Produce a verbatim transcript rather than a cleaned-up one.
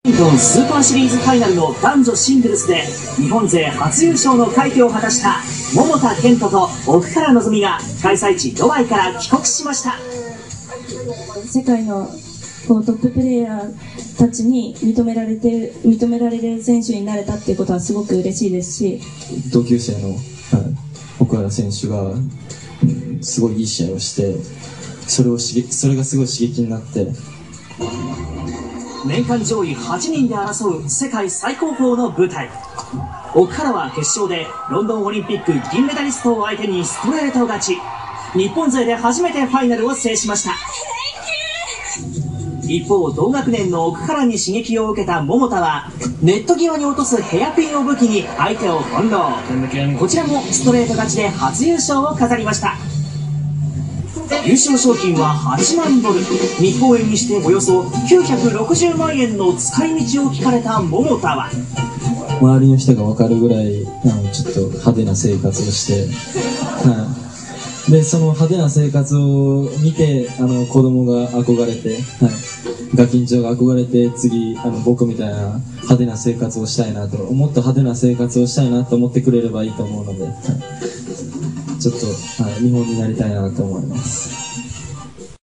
バドミントンスーパーシリーズファイナルの男女シングルスで日本勢初優勝の快挙を果たした桃田賢斗と奥原希望が開催地ドバイから帰国しました。 世界のこうトッププレーヤーたちに認められて認められる選手になれたっていうことはすごく嬉しいですし、 同級生の、はい、奥原選手が、うん、すごいいい試合をして、それを刺激それがすごい刺激になって、 年間上位はちにんで争う世界最高峰の舞台。奥原は決勝でロンドンオリンピック銀メダリストを相手にストレート勝ち、日本勢で初めてファイナルを制しました。一方、同学年の奥原に刺激を受けた桃田はネット際に落とすヘアピンを武器に相手を翻弄。こちらもストレート勝ちで初優勝を飾りました。優勝賞金ははちまんドル、日本円にしておよそきゅうひゃくろくじゅうまんえんの使い道を聞かれた桃田は、 周りの人が分かるぐらいあのちょっと派手な生活をして、はい、でその派手な生活を見てあの子供が憧れて、はい、ガキンチョが憧れて、次あの僕みたいな派手な生活をしたいなと、もっと派手な生活をしたいなと思ってくれればいいと思うので、はい、ちょっと、はい、見本になりたいなと思います。